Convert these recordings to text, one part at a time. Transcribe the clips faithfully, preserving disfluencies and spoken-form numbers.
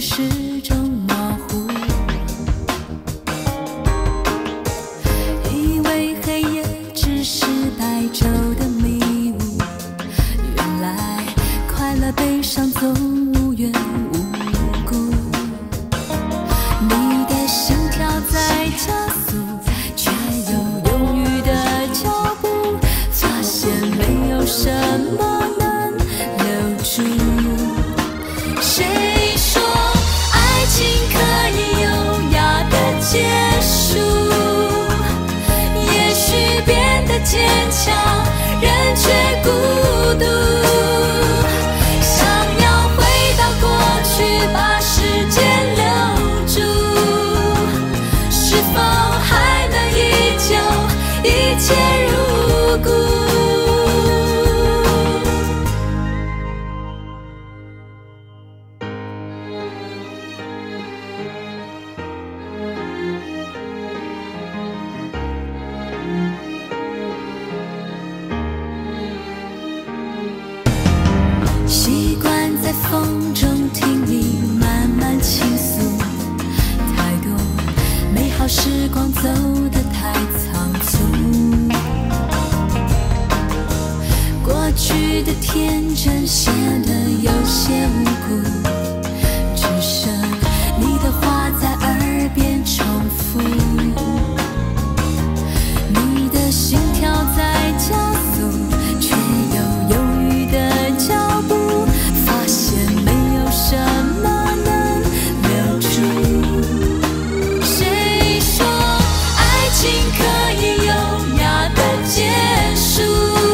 始终模糊，以为黑夜只是白昼的迷雾，原来快乐悲伤总无缘无故。你的心跳在加速，却有犹豫的脚步，发现没有什么能留住。谁说爱情可以优雅的结束？也许变得坚强，人却孤独。想要回到过去，把时间留住，是否还能依旧一切如故？习惯在风中听你慢慢倾诉，太多美好时光走得太仓促，过去的天真显得有些无辜，只剩你的话在耳边重复，你的心跳在加速，却有犹豫的脚步，发现没有什么能留住。谁说爱情可以优雅的结束？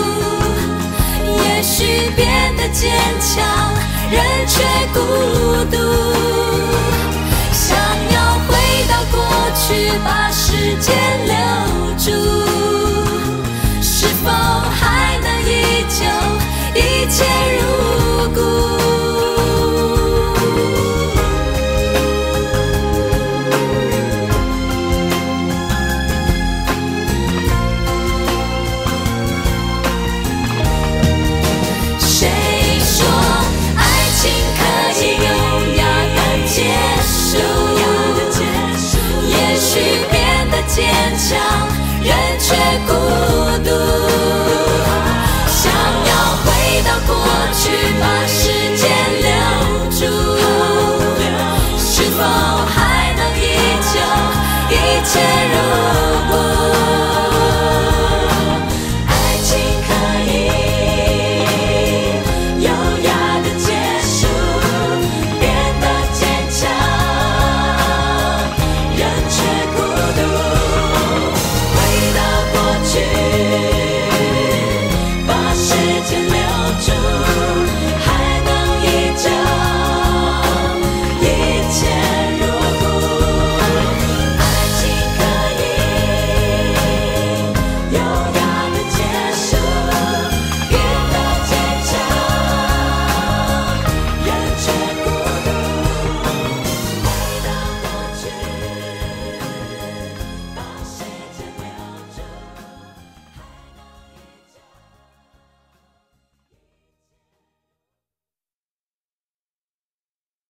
也许变得坚强，人却孤独。想要回到过去，把时间留住，是否还能依旧一切如